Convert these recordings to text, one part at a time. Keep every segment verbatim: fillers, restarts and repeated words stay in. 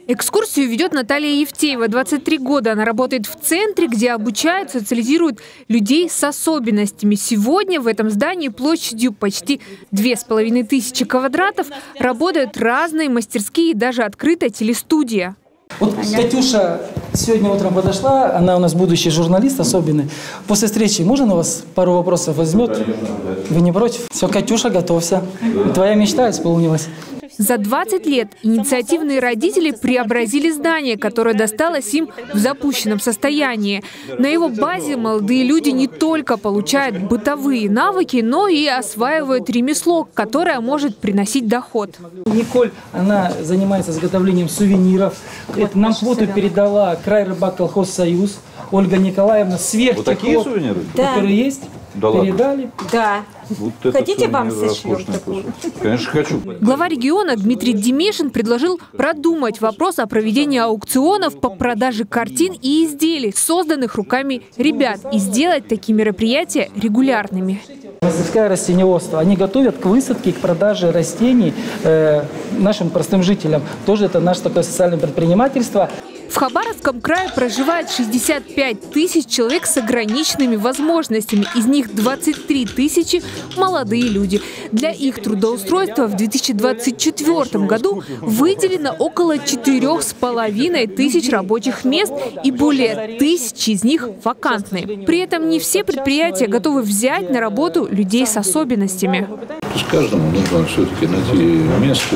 Экскурсию ведет Наталья Евтеева. двадцать три года она работает в центре, где обучают, социализируют людей с особенностями. Сегодня в этом здании площадью почти две с половиной тысячи квадратов работают разные мастерские и даже открытая телестудия. Вот Катюша сегодня утром подошла, она у нас будущий журналист особенный. После встречи можно на вас пару вопросов возьмет? Вы не против? Все, Катюша, готовься. Твоя мечта исполнилась. За двадцать лет инициативные родители преобразили здание, которое досталось им в запущенном состоянии. На его базе молодые люди не только получают бытовые навыки, но и осваивают ремесло, которое может приносить доход. Николь, она занимается изготовлением сувениров. Это нам квоту передала Край рыбак колхоз «Союз». Ольга Николаевна, сверх вот такие сувениры, да. которые есть, да передали. Да. Вот хотите, вам сошлем такую? Конечно, хочу. Глава региона Дмитрий Демешин предложил продумать вопрос о проведении аукционов по продаже картин и изделий, созданных руками ребят, и сделать такие мероприятия регулярными. Мастерская растениеводство. Они готовят к высадке, к продаже растений э, нашим простым жителям. Тоже это наше такое социальное предпринимательство. В Хабаровском крае проживает шестьдесят пять тысяч человек с ограниченными возможностями. Из них двадцать три тысячи – молодые люди. Для их трудоустройства в две тысячи двадцать четвёртом году выделено около четырёх с половиной тысяч рабочих мест, и более тысячи из них вакантные. При этом не все предприятия готовы взять на работу людей с особенностями. Каждому нужно все-таки найти место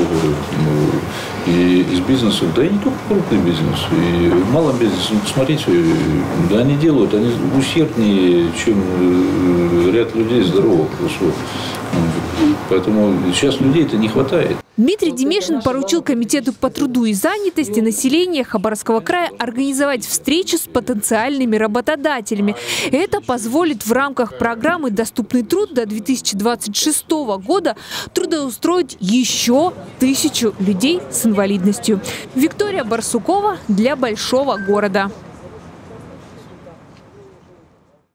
и из бизнеса, да и не только крупный бизнес, и в малом бизнесе. Смотрите, да, они делают, они усерднее, чем ряд людей здоровых. Поэтому сейчас людей-то не хватает. Дмитрий Демешин поручил Комитету по труду и занятости населения Хабаровского края организовать встречу с потенциальными работодателями. Это позволит в рамках программы «Доступный труд» до две тысячи двадцать шестого года трудоустроить еще тысячу людей с инвалидностью. Виктория Барсукова для Большого города.